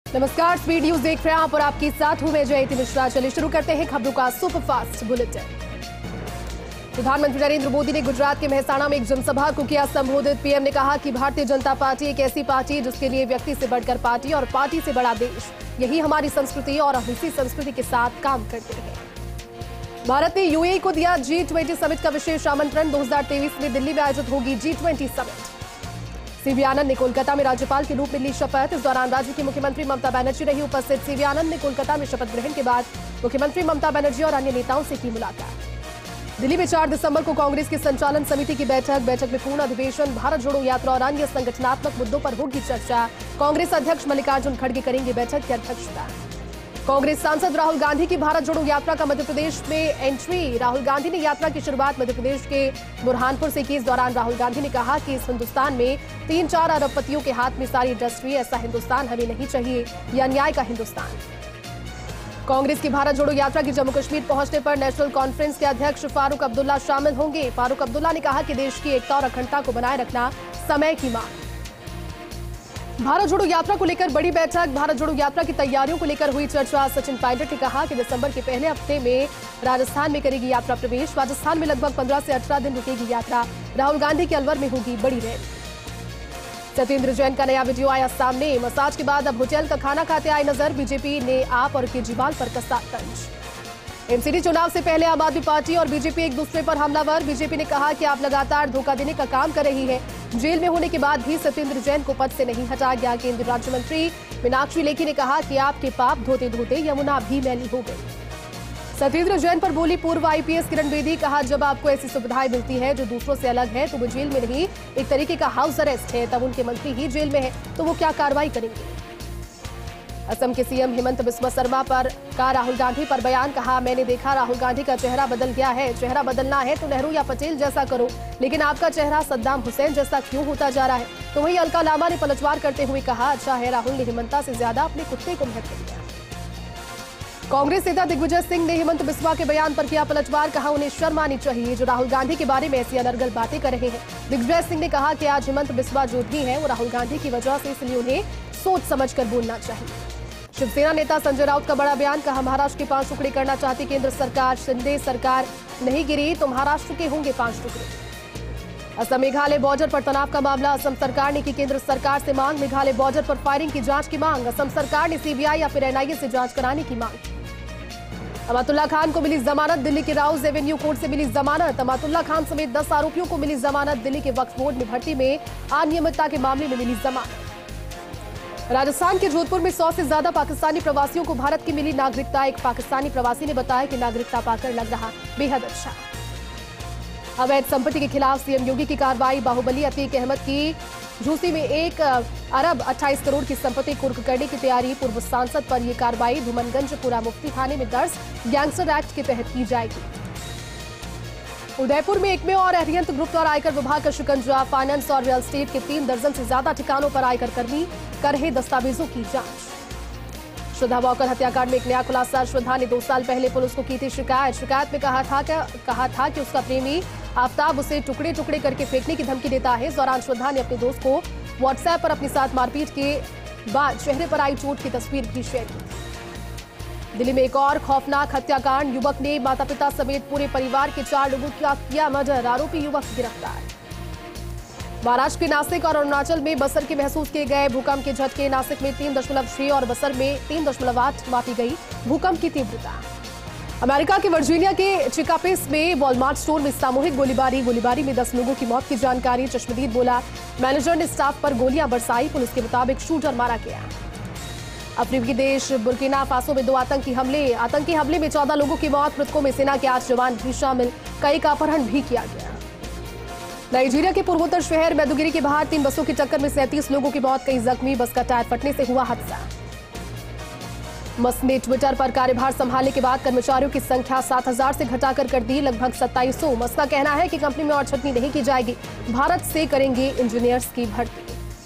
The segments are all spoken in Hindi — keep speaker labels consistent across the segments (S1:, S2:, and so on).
S1: नमस्कार, स्पीड न्यूज देख रहे हैं आप और आपके साथ हूं मैं जयती मिश्रा। चलिए शुरू करते हैं खबरों का सुपरफास्ट बुलेटिन। प्रधानमंत्री नरेंद्र मोदी ने गुजरात के मेहसाणा में एक जनसभा को किया संबोधित। पीएम ने कहा कि भारतीय जनता पार्टी एक ऐसी पार्टी है जिसके लिए व्यक्ति से बढ़कर पार्टी और पार्टी से बड़ा देश, यही हमारी संस्कृति और हम इसी संस्कृति के साथ काम करते हैं। भारत ने यूएई को दिया G20 समिट का विशेष आमंत्रण। 2023 में दिल्ली में आयोजित होगी G20 समिट। सीवी आनंद ने कोलकाता में राज्यपाल के रूप में ली शपथ। इस दौरान राज्य की मुख्यमंत्री ममता बनर्जी रही उपस्थित। सीवी आनंद ने कोलकाता में शपथ ग्रहण के बाद मुख्यमंत्री ममता बनर्जी और अन्य नेताओं से की मुलाकात। दिल्ली में 4 दिसंबर को कांग्रेस की संचालन समिति की बैठक में पूर्ण अधिवेशन, भारत जोड़ो यात्रा और अन्य संगठनात्मक मुद्दों पर होगी चर्चा। कांग्रेस अध्यक्ष मल्लिकार्जुन खड़गे करेंगे बैठक की अध्यक्षता। कांग्रेस सांसद राहुल गांधी की भारत जोड़ो यात्रा का मध्य प्रदेश में एंट्री। राहुल गांधी ने यात्रा की शुरुआत मध्य प्रदेश के बुरहानपुर से की। इस दौरान राहुल गांधी ने कहा कि इस हिंदुस्तान में 3-4 अरबपतियों के हाथ में सारी इंडस्ट्री, ऐसा हिंदुस्तान हमें नहीं चाहिए, यह अन्याय का हिंदुस्तान। कांग्रेस की भारत जोड़ो यात्रा की जम्मू कश्मीर पहुंचने पर नेशनल कॉन्फ्रेंस के अध्यक्ष फारूक अब्दुल्ला शामिल होंगे। फारूक अब्दुल्ला ने कहा कि देश की एकता और अखंडता को बनाए रखना समय की मांग। भारत जोड़ो यात्रा को लेकर बड़ी बैठक। भारत जोड़ो यात्रा की तैयारियों को लेकर हुई चर्चा। सचिन पायलट ने कहा कि दिसंबर के पहले हफ्ते में राजस्थान में करेगी यात्रा प्रवेश। राजस्थान में लगभग 15 से 18 दिन रुकेगी यात्रा। राहुल गांधी के अलवर में होगी बड़ी रैली। सत्येंद्र जैन का नया वीडियो आया सामने। मसाज के बाद अब होटल का खाना खाते आए नजर। बीजेपी ने आप और केजरीवाल पर कसा तंज। एमसीडी चुनाव से पहले आम आदमी पार्टी और बीजेपी एक दूसरे पर हमलावर। बीजेपी ने कहा कि आप लगातार धोखा देने का काम कर रही है। जेल में होने के बाद भी सत्येंद्र जैन को पद से नहीं हटाया गया। केंद्रीय राज्य मंत्री मीनाक्षी लेखी ने कहा कि आपके पाप धोते धोते यमुना भी मैली हो गई। सत्येंद्र जैन पर बोली पूर्व आईपीएस किरण बेदी। कहा जब आपको ऐसी सुविधाएं मिलती है जो दूसरों से अलग है तो वो जेल में नहीं, एक तरीके का हाउस अरेस्ट है। तब उनके मंत्री ही जेल में है तो वो क्या कार्रवाई करेंगे। असम के सीएम हेमंत बिस्वा शर्मा पर का राहुल गांधी पर बयान। कहा मैंने देखा राहुल गांधी का चेहरा बदल गया है। चेहरा बदलना है तो नेहरू या पटेल जैसा करो, लेकिन आपका चेहरा सद्दाम हुसैन जैसा क्यों होता जा रहा है। तो वहीं अलका लामा ने पलटवार करते हुए कहा अच्छा है राहुल ने हेमंता से ज्यादा अपने कुत्ते को महत्व दिया। कांग्रेस नेता दिग्विजय सिंह ने हेमंत बिस्वा के बयान पर किया पलटवार। कहा उन्हें शर्म आनी चाहिए जो राहुल गांधी के बारे में ऐसी अनर्गल बातें कर रहे हैं। दिग्विजय सिंह ने कहा कि आज हेमंत बिस्वा जो भी है वो राहुल गांधी की वजह से, इसलिए उन्हें सोच समझकर बोलना चाहिए। शिवसेना नेता संजय राउत का बड़ा बयान। कहा महाराष्ट्र के 5 टुकड़े करना चाहती केंद्र सरकार। शिंदे सरकार नहीं गिरी तो महाराष्ट्र के होंगे 5 टुकड़े। असम मेघालय बॉर्डर पर तनाव का मामला। असम सरकार ने की केंद्र सरकार से मांग। मेघालय बॉर्डर पर फायरिंग की जांच की मांग। असम सरकार ने सीबीआई या फिर एनआईए से जांच कराने की मांग। अमातुल्ला खान को मिली जमानत। दिल्ली के राउज एवेन्यू कोर्ट से मिली जमानत। अमातुल्ला खान समेत 10 आरोपियों को मिली जमानत। दिल्ली के वक्फ बोर्ड में भर्ती में अनियमितता के मामले में मिली जमानत। राजस्थान के जोधपुर में 100 से ज्यादा पाकिस्तानी प्रवासियों को भारत की मिली नागरिकता। एक पाकिस्तानी प्रवासी ने बताया कि नागरिकता पाकर लग रहा बेहद अच्छा। अवैध संपत्ति के खिलाफ सीएम योगी की कार्रवाई। बाहुबली अतीक अहमद की झूसी में 1 अरब 28 करोड़ की संपत्ति कुर्क करने की तैयारी। पूर्व सांसद पर यह कार्रवाई धूमनगंज पुरा मुफ्ती थाने में दर्ज गैंगस्टर एक्ट के तहत की जाएगी। उदयपुर में एकमे और एरियंत ग्रुप द्वारा आयकर विभाग का शिकंजा। फाइनेंस और रियल एस्टेट के 3 दर्जन से ज्यादा ठिकानों पर आयकर कर्मी कर रहे दस्तावेजों की जांच। श्रद्धा वॉकर हत्याकांड में एक नया खुलासा। श्रद्धा ने 2 साल पहले पुलिस को की थी शिकायत में कहा था कि उसका प्रेमी आफ्ताब उसे टुकड़े टुकड़े करके फेंकने की धमकी देता है। इस दौरान श्रद्धा ने अपने दोस्त को व्हाट्सएप पर अपने साथ मारपीट के बाद चेहरे पर आई चोट की तस्वीर भी शेयर की। दिल्ली में एक और खौफनाक हत्याकांड। युवक ने माता पिता समेत पूरे परिवार के 4 लोगों का किया मर्डर। आरोपी युवक गिरफ्तार। महाराष्ट्र के नासिक और अरुणाचल में बसर के महसूस किए गए भूकंप के झटके। नासिक में 3.6 और बसर में 3.8 मापी गई भूकंप की तीव्रता। अमेरिका के वर्जीनिया के चिकापिस में वॉलमार्ट स्टोर में सामूहिक गोलीबारी में 10 लोगों की मौत की जानकारी। चश्मदीद बोला मैनेजर ने स्टाफ पर गोलियां बरसाई। पुलिस के मुताबिक शूटर मारा गया। अफ्रीकी देश बुर्किना फासो में 2 आतंकी हमले में 14 लोगों की मौत। मृतकों में सेना के 8 जवान भी शामिल। कई का अपहरण भी किया गया। नाइजीरिया के पूर्वोत्तर शहर मैदुगिरी के बाहर 3 बसों की टक्कर में 37 लोगों की मौत, कई जख्मी। बस का टायर फटने से हुआ हादसा। मस्क ने ट्विटर पर कार्यभार संभालने के बाद कर्मचारियों की संख्या 7000 से घटाकर कर दी लगभग 2700। मस्क का कहना है कि कंपनी में और छटनी नहीं की जाएगी। भारत से करेंगे इंजीनियर्स की भर्ती।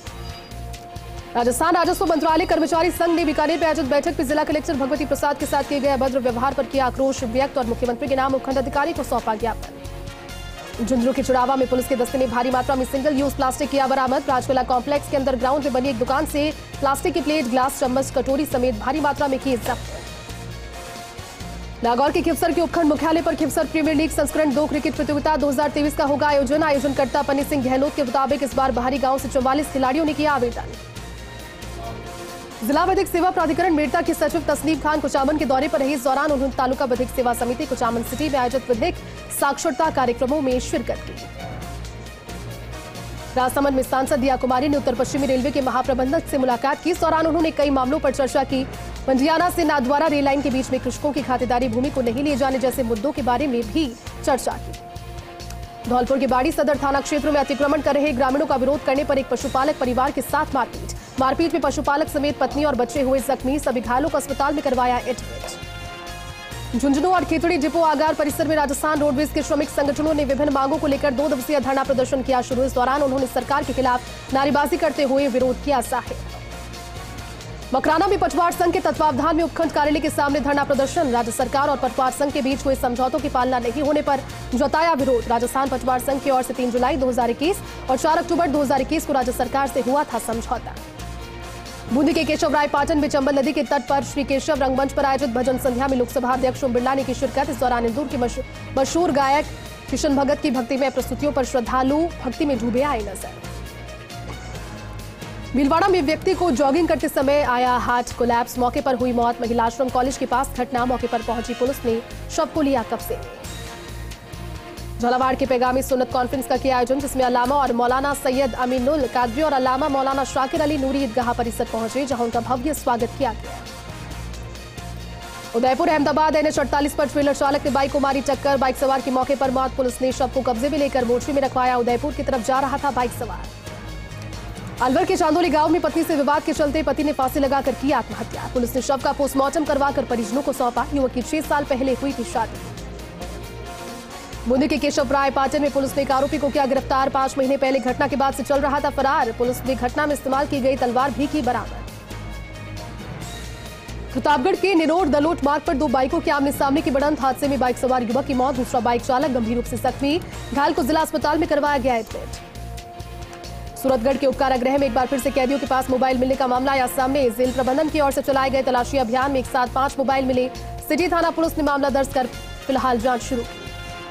S1: राजस्थान राजस्व मंत्रालय कर्मचारी संघ ने बीकानेर में आयोजित बैठक में जिला कलेक्टर भगवती प्रसाद के साथ किए गए अभद्र व्यवहार पर किया आक्रोश व्यक्त और मुख्यमंत्री के नाम उपखंड अधिकारी को सौंपा ज्ञापन। झुंझुनू के चुरावा में पुलिस के दस्ते ने भारी मात्रा में सिंगल यूज प्लास्टिक किया बरामद। राजकला कॉम्प्लेक्स के अंदर ग्राउंड में बनी एक दुकान से प्लास्टिक की प्लेट, ग्लास, चम्मच, कटोरी समेत भारी मात्रा में किए जब्त। नागौर के खिवसर के उपखंड मुख्यालय पर खिवसर प्रीमियर लीग संस्करण 2 क्रिकेट प्रतियोगिता 2023 का होगा आयोजन। आयोजनकर्ता पन्नी सिंह गहलोत के मुताबिक इस बार बाहरी गांव से 44 खिलाड़ियों ने किया आवेदन। जिला विधिक सेवा प्राधिकरण मेड़ता के सचिव तस्नीम खान कुचामन के दौरे पर रहे। इस दौरान उन्होंने तालुका विधिक सेवा समिति कुचामन सिटी में आयोजित विधिक साक्षरता कार्यक्रमों में शिरकत की। राजसमंद में सांसद दिया कुमारी ने उत्तर पश्चिमी रेलवे के महाप्रबंधक से मुलाकात की। इस दौरान उन्होंने कई मामलों पर चर्चा की। पंजियाना से नाथद्वारा रेल लाइन के बीच में कृषकों की खातेदारी भूमि को नहीं लिए जाने जैसे मुद्दों के बारे में भी चर्चा की। धौलपुर के बाड़ी सदर थाना क्षेत्र में अतिक्रमण कर रहे ग्रामीणों का विरोध करने पर एक पशुपालक परिवार के साथ मारपीट में पशुपालक समेत पत्नी और बच्चे हुए जख्मी। सभी घायलों को अस्पताल में करवाया एडमिट। झुंझुनू और खेतड़ी डिपो आगार परिसर में राजस्थान रोडवेज के श्रमिक संगठनों ने विभिन्न मांगों को लेकर 2 दिवसीय धरना प्रदर्शन किया शुरू। इस दौरान उन्होंने सरकार के खिलाफ नारेबाजी करते हुए विरोध किया जाहिर। मकराना में पटवार संघ के तत्वावधान में उपखंड कार्यालय के सामने धरना प्रदर्शन। राज्य सरकार और पटवार संघ के बीच हुए समझौतों की पालना नहीं होने पर जताया विरोध। राजस्थान पटवार संघ की ओर से 3 जुलाई 2021 और 4 अक्टूबर 2021 को राज्य सरकार से हुआ था समझौता। बूंदी के केशव राय पाटन में चंबल नदी के तट पर श्री केशव रंगमंच पर आयोजित भजन संध्या में लोकसभा अध्यक्ष ओम बिरला ने की शिरकत। इस दौरान इंदौर के मशहूर गायक किशन भगत की भक्तिमय प्रस्तुतियों पर श्रद्धालु भक्ति में डूबे आए नजर। भीलवाड़ा में व्यक्ति को जॉगिंग करते समय आया हार्ट कोलैप्स, मौके पर हुई मौत। महिला आश्रम कॉलेज के पास घटना, मौके पर पहुंची पुलिस ने शव को लिया कब्जे में। झालावाड़ के पैगामी सुन्नत कॉन्फ्रेंस का किया आयोजन, जिसमें अल्लामा और मौलाना सैयद अमीनुल कादरी और अल्लामा मौलाना शाकिर अली नूरी ईदगाह परिसर पहुंचे, जहां उनका भव्य स्वागत किया गया। उदयपुर अहमदाबाद NH 48 पर ट्रेलर चालक ने बाइक को मारी टक्कर, बाइक सवार की मौके पर मौत। पुलिस ने शव को कब्जे में लेकर मोर्चे में रखवाया। उदयपुर की तरफ जा रहा था बाइक सवार। अलवर के चांदोली गांव में पत्नी से विवाद के चलते पति ने फांसी लगाकर की आत्महत्या। पुलिस ने शव का पोस्टमार्टम करवाकर परिजनों को सौंपा। युवक की 6 साल पहले हुई थी शादी। बूंदी के केशव राय पाटन में पुलिस ने एक आरोपी को किया गिरफ्तार। 5 महीने पहले घटना के बाद से चल रहा था फरार। पुलिस ने घटना में इस्तेमाल की गई तलवार भी की बरामद। प्रतापगढ़ के निरोड़ दलोट मार्ग पर 2 बाइकों के आमने सामने की भिड़ंत, हादसे में बाइक सवार युवक की मौत, दूसरा बाइक चालक गंभीर रूप से जख्मी। घायल को जिला अस्पताल में करवाया गया एडमिट। सूरतगढ़ के उपकारागृह में एक बार फिर से कैदियों के पास मोबाइल मिलने का मामला आया सामने। जेल प्रबंधन की ओर से चलाए गए तलाशी अभियान में एक साथ 5 मोबाइल मिले। सिटी थाना पुलिस ने मामला दर्ज कर फिलहाल जांच शुरू की।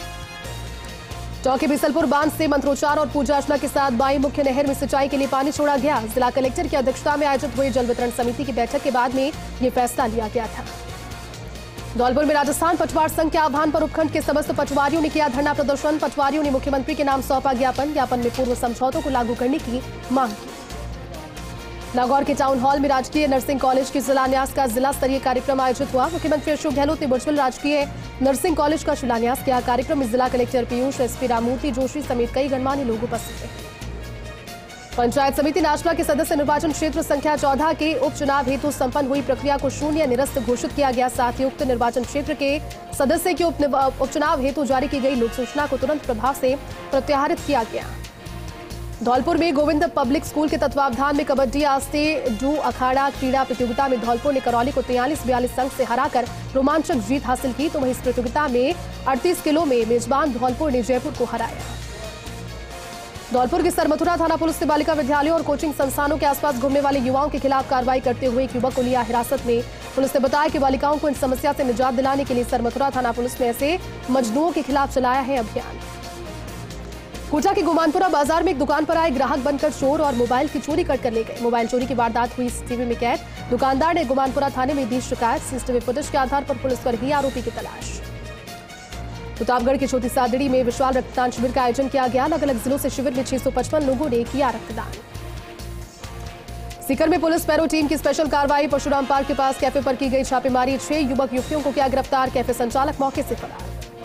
S1: चौकी बिसलपुर बांध से मंत्रोच्चार और पूजा अर्चना के साथ बाई मुख्य नहर में सिंचाई के लिए पानी छोड़ा गया। जिला कलेक्टर की अध्यक्षता में आयोजित हुई जल वितरण समिति की बैठक के बाद में ये फैसला लिया गया था। धौलपुर में राजस्थान पटवार संघ के आह्वान पर उपखंड के समस्त पटवारियों ने किया धरना प्रदर्शन। पटवारियों ने मुख्यमंत्री के नाम सौंपा ज्ञापन में पूर्व समझौतों को लागू करने की मांग की। नागौर के टाउन हॉल में राजकीय नर्सिंग कॉलेज की शिलान्यास का जिला स्तरीय कार्यक्रम आयोजित हुआ। मुख्यमंत्री अशोक गहलोत ने बुर्जवल राजकीय नर्सिंग कॉलेज का शिलान्यास किया। कार्यक्रम में जिला कलेक्टर पीयूष, SP राममूर्ति जोशी समेत कई गणमान्य लोग उपस्थित रहे। पंचायत समिति नाचना के सदस्य निर्वाचन क्षेत्र संख्या 14 के उपचुनाव हेतु संपन्न हुई प्रक्रिया को शून्य निरस्त घोषित किया गया। साथ ही उक्त निर्वाचन क्षेत्र के सदस्य के उपचुनाव हेतु जारी की गई लोक सूचना को तुरंत प्रभाव से प्रत्याहरित किया गया। धौलपुर में गोविंद पब्लिक स्कूल के तत्वावधान में कबड्डी आस्ते डू अखाड़ा क्रीड़ा प्रतियोगिता में धौलपुर ने करौली को 43-42 अंक से हराकर रोमांचक जीत हासिल की। तो वहीं इस प्रतियोगिता में 38 किलो में मेजबान धौलपुर ने जयपुर को हराया। धौलपुर के सरमथुरा थाना पुलिस ने बालिका विद्यालयों और कोचिंग संस्थानों के आसपास घूमने वाले युवाओं के खिलाफ कार्रवाई करते हुए एक युवक को लिया हिरासत में। पुलिस ने बताया कि बालिकाओं को इन समस्या से निजात दिलाने के लिए सरमथुरा थाना पुलिस ने ऐसे मजनुओं के खिलाफ चलाया है अभियान। कोटा के गुमानपुरा बाजार में एक दुकान पर आए ग्राहक बनकर चोर और मोबाइल की चोरी कर ले गए। मोबाइल चोरी की वारदात हुई CCTV में कैद। दुकानदार ने गुमानपुरा थाने में दी शिकायत। CCTV फुटेज के आधार पर पुलिस कर रही आरोपी की तलाश। प्रतापगढ़ के छोटी सादड़ी में विशाल रक्तदान शिविर का आयोजन किया गया। अलग अलग जिलों से शिविर में 655 लोगों ने किया रक्तदान। सीकर में पुलिस पैरो टीम की स्पेशल कार्रवाई। परशुराम पार्क के पास कैफे पर की गई छापेमारी। 6 युवक युवतियों को किया गिरफ्तार। कैफे संचालक मौके से फरार।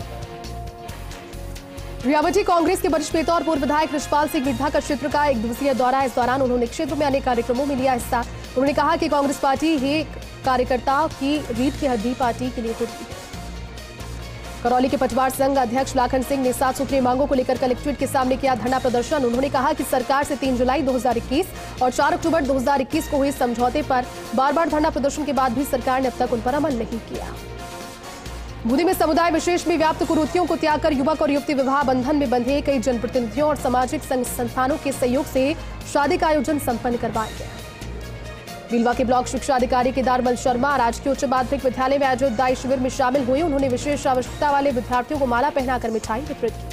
S1: रियावटी कांग्रेस के वरिष्ठ नेता और पूर्व विधायक रिशपाल सिंह मिड्ढा का क्षेत्र का 1 दिवसीय दौरा। इस दौरान उन्होंने क्षेत्र में अनेक कार्यक्रमों में लिया हिस्सा। उन्होंने कहा कि कांग्रेस पार्टी ही कार्यकर्ताओं की रीढ़ की हड्डी पार्टी के लिए होती है। करौली के पटवार संघ अध्यक्ष लाखन सिंह ने 7 सूत्रीय मांगों को लेकर कलेक्ट्रेट के सामने किया धरना प्रदर्शन। उन्होंने कहा कि सरकार से 3 जुलाई 2021 और 4 अक्टूबर 2021 को हुए समझौते पर बार-बार धरना प्रदर्शन के बाद भी सरकार ने अब तक उन पर अमल नहीं किया। बूंदी में समुदाय विशेष में व्याप्त कुरीतियों को त्याग कर युवक और युवती विवाह बंधन में बंधे कई जनप्रतिनिधियों और सामाजिक संस्थानों के सहयोग से शादी का आयोजन संपन्न करवाया गया। रीलवा के ब्लॉक शिक्षा अधिकारी केदारमल शर्मा राजकीय उच्च माध्यमिक विद्यालय में आयोजित दाई शिविर में शामिल हुए। उन्होंने विशेष आवश्यकता वाले विद्यार्थियों को माला पहनाकर मिठाई वितरित की।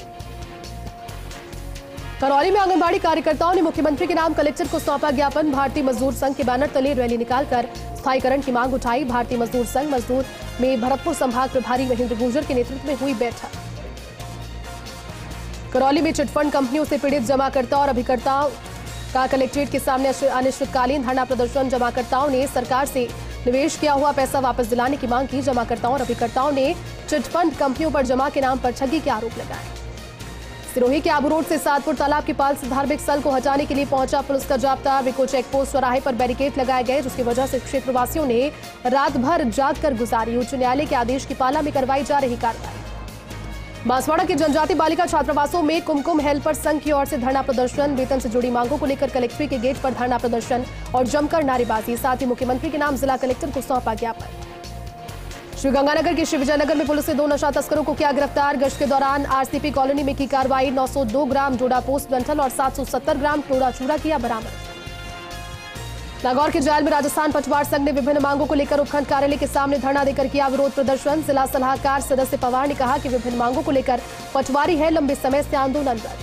S1: करौली में आंगनबाड़ी कार्यकर्ताओं ने मुख्यमंत्री के नाम कलेक्टर को सौंपा ज्ञापन। भारतीय मजदूर संघ के बैनर तले रैली निकालकर स्थायीकरण की मांग उठाई। भारतीय मजदूर संघ मजदूर में भरतपुर संभाग प्रभारी महेंद्र गुर्जर के नेतृत्व में हुई बैठक। करौली में चिटफंड कंपनियों से पीड़ित जमाकर्ता और अभिकर्ताओं का कलेक्ट्रेट के सामने अनिश्चितकालीन धरना प्रदर्शन। जमाकर्ताओं ने सरकार से निवेश किया हुआ पैसा वापस दिलाने की मांग की। जमाकर्ताओं और अभिकर्ताओं ने चिटफंड कंपनियों पर जमा के नाम पर ठगी के आरोप लगाए। सिरोही के आबू रोड से सातपुर तालाब के पास धार्मिक स्थल को हटाने के लिए पहुंचा पुलिस का जाब्ता। विको चेकपोस्ट चौराहे पर बैरिकेड लगाए गए, जिसकी वजह से क्षेत्रवासियों ने रात भर जाग कर गुजारी। उच्च न्यायालय के आदेश की पालना में करवाई जा रही कार्रवाई। बांसवाड़ा के जनजाति बालिका छात्रावासों में कुमकुम हेल्पर संघ की ओर से धरना प्रदर्शन। वेतन से जुड़ी मांगों को लेकर कलेक्ट्रेट के गेट पर धरना प्रदर्शन और जमकर नारेबाजी। साथ ही मुख्यमंत्री के नाम जिला कलेक्टर को सौंपा ज्ञापन। श्रीगंगानगर के शिवजयनगर में पुलिस ने 2 नशा तस्करों को किया गिरफ्तार। गश्त के दौरान आरसीपी कॉलोनी में की कार्रवाई। 902 ग्राम डोडा पोस्ट बंठल और 770 ग्राम टोड़ा चूरा किया बरामद। नागौर के जायल में राजस्थान पटवार संघ ने विभिन्न मांगों को लेकर उपखंड कार्यालय के सामने धरना देकर किया विरोध प्रदर्शन। जिला सलाहकार सदस्य पवार ने कहा कि विभिन्न मांगों को लेकर पटवारी है लंबे समय से आंदोलनरत।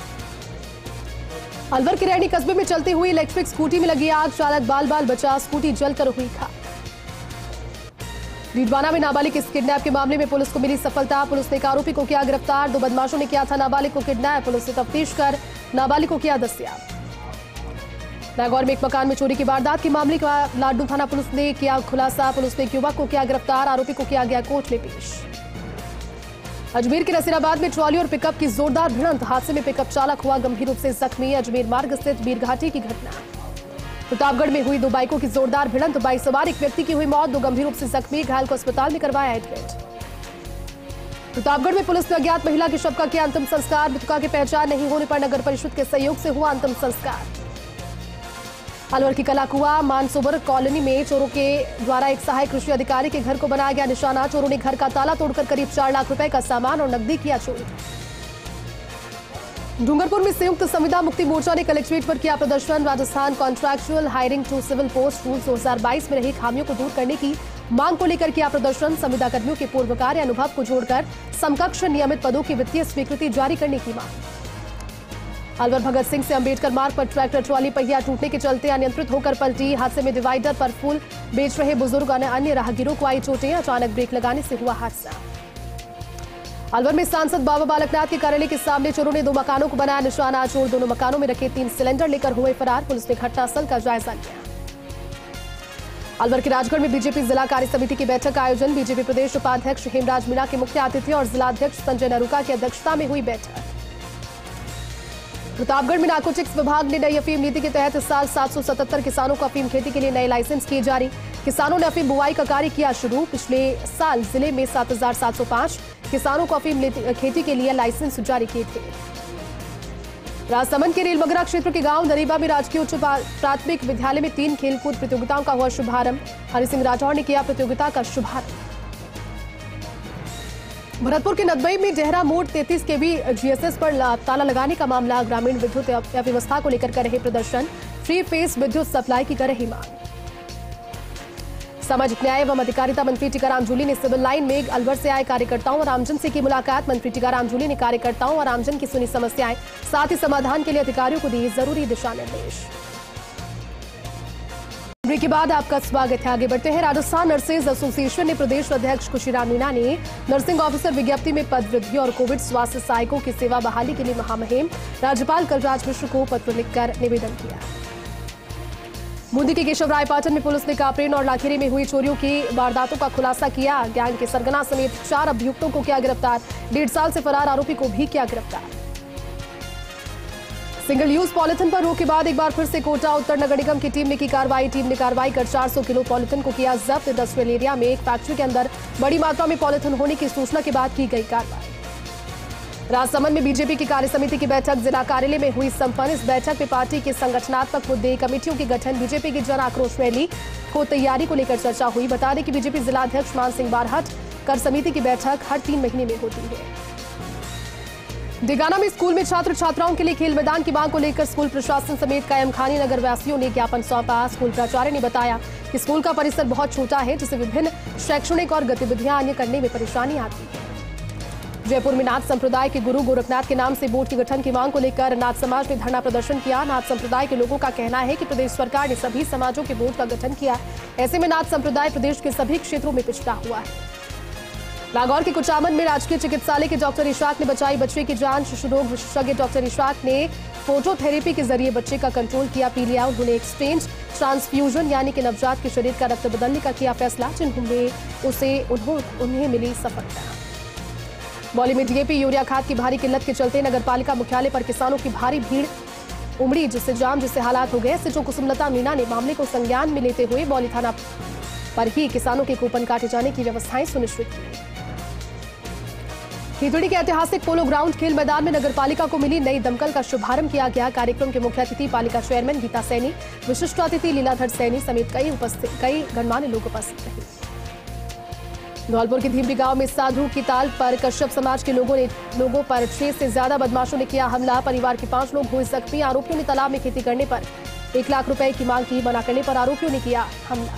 S1: अलवर के रैनी कस्बे में चलती हुई इलेक्ट्रिक स्कूटी में लगी आग, चालक बाल बाल बचा, स्कूटी जलकर हुई खाक। डीडवाना में नाबालिग के किडनैप के मामले में पुलिस को मिली सफलता। पुलिस ने एक आरोपी को किया गिरफ्तार। 2 बदमाशों ने किया था नाबालिग को किडनैप। पुलिस ने तफ्तीश कर नाबालिग को किया दस्तयाब। नागौर में एक मकान में चोरी की वारदात के मामले का लाडू थाना पुलिस ने किया खुलासा। पुलिस ने एक युवक को किया गिरफ्तार। आरोपी को किया गया कोर्ट में पेश। अजमेर के नसीराबाद में ट्रॉली और पिकअप की जोरदार भिड़ंत। हादसे में पिकअप चालक हुआ गंभीर रूप से जख्मी। अजमेर मार्ग स्थित बीरघाटी की घटना। प्रतापगढ़ में हुई 2 बाइकों की जोरदार भिड़ंत। बाइक सवार एक व्यक्ति की हुई मौत, 2 गंभीर रूप से जख्मी। घायल को अस्पताल में करवाया एडमिट। प्रतापगढ़ में पुलिस ने अज्ञात महिला के शव का किया अंतिम संस्कार। मृतका की पहचान नहीं होने पर नगर परिषद के सहयोग से हुआ अंतिम संस्कार। अलवर की कलाकुआ मानसोबर कॉलोनी में चोरों के द्वारा एक सहायक कृषि अधिकारी के घर को बनाया गया निशाना। चोरों ने घर का ताला तोड़कर करीब 4 लाख रुपए का सामान और नकदी किया चोरी। डूंगरपुर में संयुक्त संविदा मुक्ति मोर्चा ने कलेक्ट्रेट पर किया प्रदर्शन। Rajasthan contractual hiring to civil post rules 2022 में रही खामियों को दूर करने की मांग को लेकर किया प्रदर्शन। संविदा कर्मियों के पूर्व कार्य अनुभव को जोड़कर समकक्ष नियमित पदों की वित्तीय स्वीकृति जारी करने की मांग। अलवर भगत सिंह से अंबेडकर मार्ग पर ट्रैक्टर ट्रॉली पहिया टूटने के चलते अनियंत्रित होकर पलटी। हादसे में डिवाइडर पर फूल बेच रहे बुजुर्ग और अन्य राहगीरों को आई चोटें। अचानक ब्रेक लगाने से हुआ हादसा। अलवर में सांसद बाबा बालकनाथ के कार्यालय के सामने चोरों ने 2 मकानों को बनाया निशाना। चोर दोनों मकानों में रखे 3 सिलेंडर लेकर हुए फरार। पुलिस ने घटनास्थल का जायजा लिया। अलवर के राजगढ़ में बीजेपी जिला कार्य समिति की बैठक का आयोजन। बीजेपी प्रदेश उपाध्यक्ष हेमराज मीणा के मुख्य अतिथि और जिलाध्यक्ष संजय नरूका की अध्यक्षता में हुई बैठक। प्रतापगढ़ में नारकोटिक्स विभाग ने नई अफीम नीति के तहत इस साल 777 किसानों को अफीम खेती के लिए नए लाइसेंस किए जारी। किसानों ने अफीम बुआई का कार्य किया शुरू। पिछले साल जिले में 7,705 किसानों को अफीम खेती के लिए लाइसेंस जारी किए थे। राजसमंद के रेलमगरा क्षेत्र के गांव दरीबा में राजकीय उच्च प्राथमिक विद्यालय में 3 खेलकूद प्रतियोगिताओं का हुआ शुभारंभ। हरि सिंह राठौर ने किया प्रतियोगिता का शुभारंभ। भरतपुर के नदबई में डेहरा मोड़ 33 केवी जीएसएस पर ताला लगाने का मामला। ग्रामीण विद्युत व्यवस्था को लेकर कर रहे प्रदर्शन। फ्री फेस विद्युत सप्लाई की कर रही मांग। सामाजिक न्याय एवं अधिकारिता मंत्री टीकाराम जूली ने सिविल लाइन में अलवर से आए कार्यकर्ताओं और आमजन से की मुलाकात। मंत्री टीकाराम जूली ने कार्यकर्ताओं और आमजन की सुनी समस्याएं, साथ ही समाधान के लिए अधिकारियों को दिए जरूरी दिशा निर्देश। ब्रेक के बाद आपका स्वागत है। आगे बढ़ते हैं। राजस्थान नर्सेज एसोसिएशन ने प्रदेश अध्यक्ष खुशीराम मीणा ने नर्सिंग ऑफिसर विज्ञप्ति में पद वृद्धि और कोविड स्वास्थ्य सहायकों की सेवा बहाली के लिए महामहिम राज्यपाल कलराज मिश्र को पत्र लिखकर निवेदन किया। बूंदी के केशवराय पाटन में पुलिस ने कापरेन और लाखेरी में हुई चोरियों की वारदातों का खुलासा किया। गैंग के सरगना समेत 4 अभियुक्तों को किया गिरफ्तार। 1.5 साल से फरार आरोपी को भी किया गिरफ्तार। सिंगल यूज पॉलिथीन पर रोक के बाद एक बार फिर से कोटा उत्तर नगर निगम की टीम ने की कार्रवाई। टीम ने कार्रवाई कर 400 किलो पॉलिथीन को किया जब्त। इंडस्ट्रियल एरिया में एक फैक्ट्री के अंदर बड़ी मात्रा में पॉलिथीन होने की सूचना के बाद की गई कार्रवाई। राजसमंद में बीजेपी की कार्य समिति की बैठक जिला कार्यालय में हुई संपन्न। इस बैठक में पार्टी के संगठनात्मक मुद्दे, कमेटियों के गठन, बीजेपी की जन आक्रोश रैली को तैयारी को लेकर चर्चा हुई। बता दें कि बीजेपी जिलाध्यक्ष मान सिंह बारहट कर समिति की बैठक हर 3 महीने में होती है। दिगाना में स्कूल में छात्र छात्राओं के लिए खेल मैदान की मांग को लेकर स्कूल प्रशासन समेत कायम खानी नगर वासियों ने ज्ञापन सौंपा। स्कूल प्राचार्य ने बताया कि स्कूल का परिसर बहुत छोटा है, जिससे विभिन्न शैक्षणिक और गतिविधियां अन्य करने में परेशानी आती है। जयपुर में नाथ संप्रदाय के गुरु गोरखनाथ के नाम से बोर्ड के गठन की मांग को लेकर नाथ समाज ने धरना प्रदर्शन किया। नाथ संप्रदाय के लोगों का कहना है कि प्रदेश सरकार ने सभी समाजों के बोर्ड का गठन किया, ऐसे में नाथ संप्रदाय प्रदेश के सभी क्षेत्रों में पिछड़ा हुआ है। नागौर के कुचामन में राजकीय चिकित्सालय के डॉक्टर इशराक ने बचाई बच्चे की जान। शिशु रोग विशेषज्ञ डॉक्टर इशराक ने फोटोथेरेपी के जरिए बच्चे का कंट्रोल किया। पी लिया उन्होंने एक्सचेंज ट्रांसफ्यूजन यानी कि नवजात के शरीर का रक्त बदलने का किया फैसला, जिन्होंने उन्हें मिली सफलता। बौली में डीएपी यूरिया खाद की भारी किल्लत के चलते नगरपालिका मुख्यालय पर किसानों की भारी भीड़ उमड़ी, जिससे हालात हो गए। सचिव कुसुमलता मीणा ने मामले को संज्ञान में लेते हुए बौली थाना पर ही किसानों के कूपन काटे जाने की व्यवस्थाएं सुनिश्चित की। खीदड़ी के ऐतिहासिक पोलो ग्राउंड खेल मैदान में नगरपालिका को मिली नई दमकल का शुभारंभ किया गया। कार्यक्रम के मुख्य अतिथि पालिका चेयरमैन गीता सैनी, विशिष्ट अतिथि लीलाधर सैनी समेत कई गणमान्य लोग उपस्थित रहे। धौलपुर के धीमरी गांव में साधु की ताल पर कश्यप समाज के लोगों पर 6 से ज्यादा बदमाशों ने किया हमला। परिवार के 5 लोग हुए जख्मी। आरोपियों ने तालाब में खेती करने पर 1 लाख रुपए की मांग की। मना करने पर आरोपियों ने किया हमला।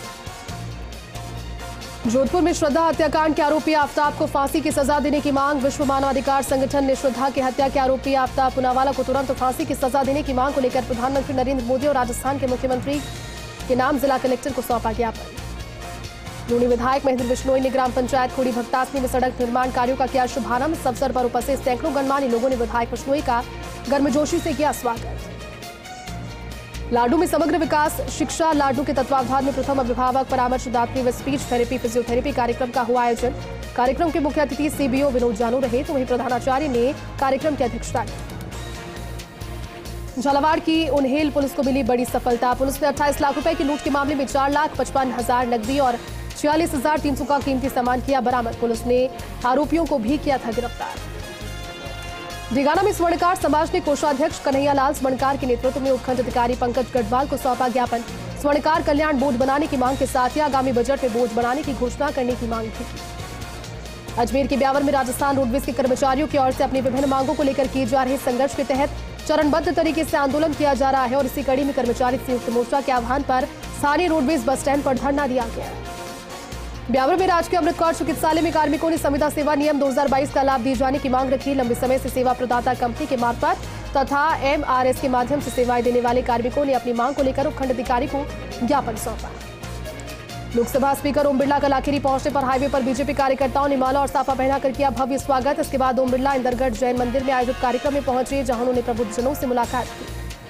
S1: जोधपुर में श्रद्धा हत्याकांड के आरोपी आफ्ताब को फांसी की सजा देने की मांग। विश्व मानवाधिकार संगठन ने श्रद्धा की हत्या के आरोपी आफ्ताब पुनावाला को तुरंत फांसी की सजा देने की मांग को लेकर प्रधानमंत्री नरेंद्र मोदी और राजस्थान के मुख्यमंत्री के नाम जिला कलेक्टर को सौंपा ज्ञापन। लूनी विधायक महेंद्र बिश्नोई ने ग्राम पंचायत खोड़ी भक्तासनी में सड़क निर्माण कार्यों का किया शुभारंभ। इस अवसर पर उपस्थित सैकड़ों गणमान्य लोगों ने विधायक बिश्नोई का गर्मजोशी से किया स्वागत। लाडू में समग्र विकास शिक्षा लाडू के तत्वावधान में प्रथम अभिभावक परामर्शदात्री व स्पीच थेरेपी फिजियोथेरेपी कार्यक्रम का हुआ आयोजन। कार्यक्रम के मुख्य अतिथि सीबीओ विनोद जानू रहे, तो वहीं प्रधानाचार्य ने कार्यक्रम की अध्यक्षता की। झालावाड़ की उन्हेल पुलिस को मिली बड़ी सफलता। पुलिस ने 28 लाख रुपए की लूट के मामले में 4,55,000 नकदी और 46,300 का कीमती सामान किया बरामद। पुलिस ने आरोपियों को भी किया था गिरफ्तार। दिगाना में स्वर्णकार समाज ने कोषाध्यक्ष कन्हैयालाल स्वर्णकार के नेतृत्व में उपखंड अधिकारी पंकज गढ़वाल को सौंपा ज्ञापन। स्वर्णकार कल्याण बोर्ड बनाने की मांग के साथ ही आगामी बजट में बोर्ड बनाने की घोषणा करने की मांग की। अजमेर के ब्यावर में राजस्थान रोडवेज के कर्मचारियों की ओर से अपनी विभिन्न मांगों को लेकर किए जा रहे संघर्ष के तहत चरणबद्ध तरीके से आंदोलन किया जा रहा है और इसी कड़ी में कर्मचारी संयुक्त मोर्चा के आह्वान पर स्थानीय रोडवेज बस स्टैंड पर धरना दिया गया। ब्यावर में राजकीय अमृत कौर चिकित्सालय में कार्मिकों ने संविदा सेवा नियम 2022 का लाभ दिए जाने की मांग रखी। लंबे समय से सेवा प्रदाता कंपनी के मार्फत तथा एमआरएस के माध्यम से सेवाएं देने वाले कार्मिकों ने अपनी मांग को लेकर उपखंड अधिकारी को ज्ञापन सौंपा। लोकसभा स्पीकर ओम बिरला कल आखिरी पहुंचने पर हाईवे पर बीजेपी कार्यकर्ताओं ने माला और साफा पहनाकर किया भव्य स्वागत। इसके बाद ओम बिरला इंदरगढ़ जैन मंदिर में आयोजित कार्यक्रम में पहुंचे, जहां उन्होंने प्रबुद्धजनों से मुलाकात की।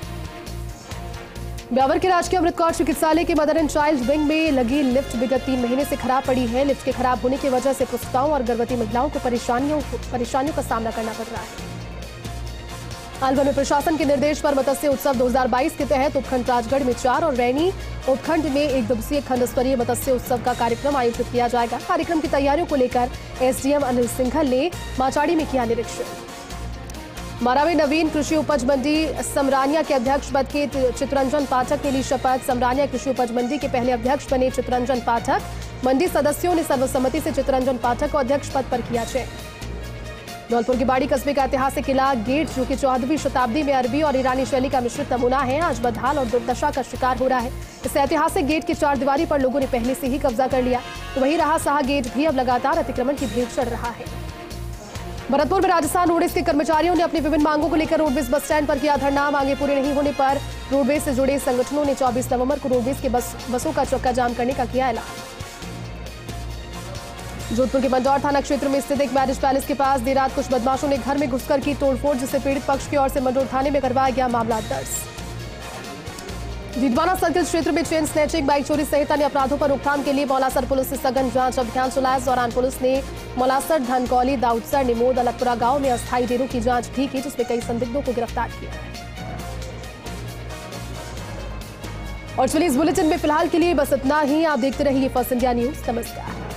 S1: ब्यावर के राजकीय अमृत कौर चिकित्सालय के मदर एंड चाइल्ड विंग में लगी लिफ्ट विगत 3 महीने से खराब पड़ी है। लिफ्ट के खराब होने की वजह से प्रसूताओं और गर्भवती महिलाओं को परेशानियों का सामना करना पड़ रहा है। अलवर में प्रशासन के निर्देश पर मत्स्य उत्सव 2022 के तहत उपखंड राजगढ़ में 4 और रैनी उपखंड में 1 दिवसीय खंड स्तरीय मत्स्य उत्सव का कार्यक्रम आयोजित किया जाएगा। कार्यक्रम की तैयारियों को लेकर एसडीएम अनिल सिंघल ने माचाड़ी में किया निरीक्षण। मारा में नवीन कृषि उपज मंडी समरानिया के अध्यक्ष पद के चितरंजन पाठक ने ली शपथ। समरानिया कृषि उपज मंडी के पहले अध्यक्ष बने चितरंजन पाठक। मंडी सदस्यों ने सर्वसम्मति से चितरंजन पाठक को अध्यक्ष पद पर किया चयन। धौलपुर के बाड़ी कस्बे का ऐतिहासिक किला गेट, जो कि 14वीं शताब्दी में अरबी और ईरानी शैली का मिश्रित नमूना है, आज बदहाल और दुर्दशा का शिकार हो रहा है। इस ऐतिहासिक गेट की 4 दीवारी पर लोगों ने पहले से ही कब्जा कर लिया, तो वहीं रहा सहा गेट भी अब लगातार अतिक्रमण की भेंट चढ़ रहा है। भरतपुर में राजस्थान रोडवेज के कर्मचारियों ने अपनी विभिन्न मांगों को लेकर रोडवेज बस स्टैंड पर किया धरना। मांगे पूरी नहीं होने पर रोडवेज से जुड़े संगठनों ने 24 नवंबर को रोडवेज के बसों का चक्का जाम करने का किया ऐलान। जोधपुर के मंदौर थाना क्षेत्र में स्थित एक मैरिज पैलेस के पास देर रात कुछ बदमाशों ने घर में घुसकर की तोड़फोड़, जिससे पीड़ित पक्ष की ओर से मंडोर थाने में करवाया गया मामला दर्ज। डीडवाना सर्किल क्षेत्र में चेन स्नैचिंग, बाइक चोरी सहित अन्य अपराधों पर रोकथाम के लिए मौलासर पुलिस ने सघन जांच अभियान चलाया। इस दौरान पुलिस ने मौलासर, धनकौली, दाऊदसर, निमोद, अलगपुरा गांव में अस्थायी डेरों की जांच भी की, जिसमें कई संदिग्धों को गिरफ्तार किया। और चलिए इस बुलेटिन में फिलहाल के लिए बस इतना ही। आप देखते रहिए फर्स्ट इंडिया न्यूज। नमस्कार।